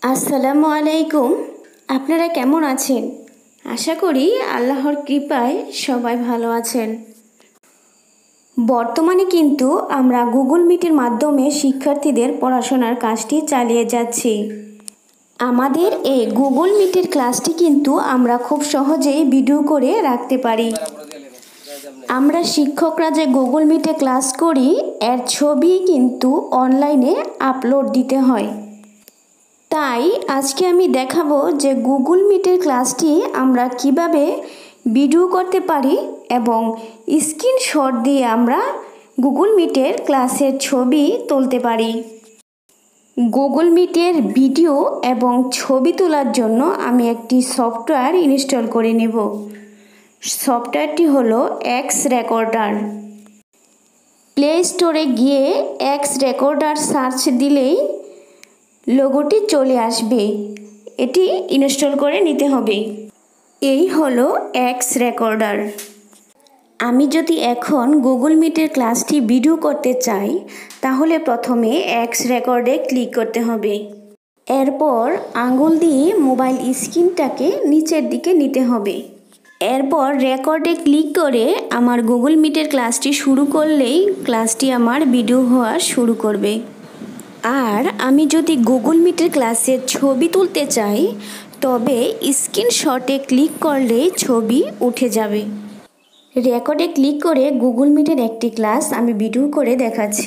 আসসালামু আলাইকুম। আপনারা কেমন আছেন? আশা করি আল্লাহর কৃপায় সবাই ভালো আছেন। বর্তমানে কিন্তু আমরা গুগল মিটের মাধ্যমে শিক্ষার্থীদের পড়াশোনার কাজটি চালিয়ে যাচ্ছি। আমাদের এই গুগল মিটের ক্লাসটি কিন্তু আমরা খুব সহজেই ভিডিও করে রাখতে পারি। আমরা শিক্ষকরা যে গুগল মিটে ক্লাস করি এর ছবি কিন্তু অনলাইনে আপলোড দিতে হয়। তাই আজকে আমি দেখাবো যে গুগল মিটের ক্লাসটি আমরা কিভাবে ভিডিও করতে পারি এবং স্ক্রিনশট দিয়ে আমরা গুগল মিটের ক্লাসের ছবি তুলতে পারি। গুগল মিটের ভিডিও এবং ছবি তোলার জন্য আমি একটি সফটওয়্যার ইনস্টল করে নেব। সফটওয়্যারটি হলো এক্স রেকর্ডার। প্লে স্টোরে গিয়ে এক্স রেকর্ডার সার্চ দিলেই লোগোটি চলে আসবে। এটি ইনস্টল করে নিতে হবে। এই হলো এক্স রেকর্ডার। আমি যদি এখন গুগল মিটের ক্লাসটি ভিডিও করতে চাই তাহলে প্রথমে এক্স রেকর্ডে ক্লিক করতে হবে। এরপর আঙ্গুল দিয়ে মোবাইল স্ক্রিনটাকে নিচের দিকে নিতে হবে। এরপর রেকর্ডে ক্লিক করে আমার গুগল মিটের ক্লাসটি শুরু করলেই ক্লাসটি আমার ভিডিও হওয়া শুরু করবে। আর আমি যদি গুগল মিটের ক্লাসের ছবি তুলতে চাই তবে স্ক্রিনশটে ক্লিক করলে ছবি উঠে যাবে। রেকর্ডে ক্লিক করে গুগল মিটের একটি ক্লাস আমি ভিডিও করে দেখাচ্ছি।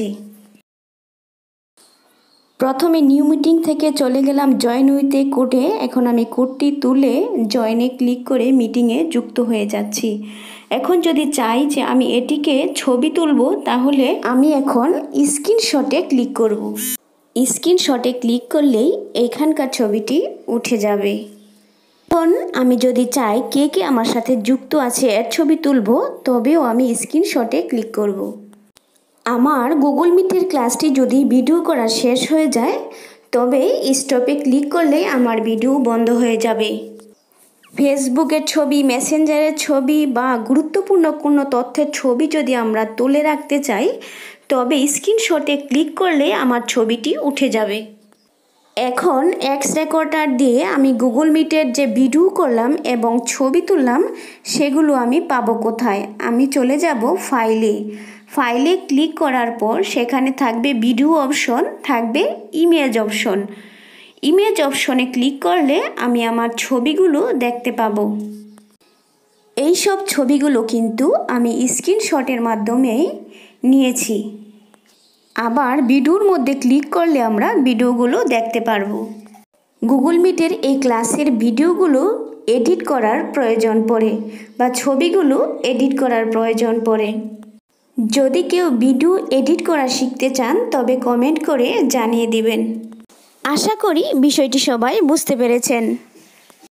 প্রথমে নিউ মিটিং থেকে চলে গেলাম জয়েন উইথে কোডে। এখন আমি কোডটি তুলে জয়েনে ক্লিক করে মিটিংয়ে যুক্ত হয়ে যাচ্ছি। এখন যদি চাই যে আমি এটিকে ছবি তুলব তাহলে আমি এখন স্ক্রিনশটে ক্লিক করব। স্ক্রিনশটে ক্লিক করলেই এখানকার ছবিটি উঠে যাবে। এখন আমি যদি চাই কে কে আমার সাথে যুক্ত আছে এর ছবি তুলব তবেও আমি স্ক্রিনশটে ক্লিক করব। আমার গুগল মিটের ক্লাসটি যদি ভিডিও করা শেষ হয়ে যায় তবে স্টপে ক্লিক করলে আমার ভিডিও বন্ধ হয়ে যাবে। ফেসবুকের ছবি, মেসেঞ্জারের ছবি বা গুরুত্বপূর্ণ কোনো তথ্যের ছবি যদি আমরা তুলে রাখতে চাই তবে স্ক্রিনশটে ক্লিক করলে আমার ছবিটি উঠে যাবে। এখন এক্স রেকর্ডার দিয়ে আমি গুগল মিটের যে ভিডিও করলাম এবং ছবি তুললাম সেগুলো আমি পাবো কোথায়? আমি চলে যাব ফাইলে। ফাইলে ক্লিক করার পর সেখানে থাকবে ভিডিও অপশন, থাকবে ইমেজ অপশন। ইমেজ অপশনে ক্লিক করলে আমি আমার ছবিগুলো দেখতে পাবো। এই সব ছবিগুলো কিন্তু আমি স্ক্রিনশটের মাধ্যমে নিয়েছি। আবার ভিডিওর মধ্যে ক্লিক করলে আমরা ভিডিওগুলো দেখতে পারবো। গুগল মিটের এই ক্লাসের ভিডিওগুলো এডিট করার প্রয়োজন পড়ে বা ছবিগুলো এডিট করার প্রয়োজন পড়ে। যদি কেউ ভিডিও এডিট করা শিখতে চান তবে কমেন্ট করে জানিয়ে দিবেন। আশা করি বিষয়টি সবাই বুঝতে পেরেছেন।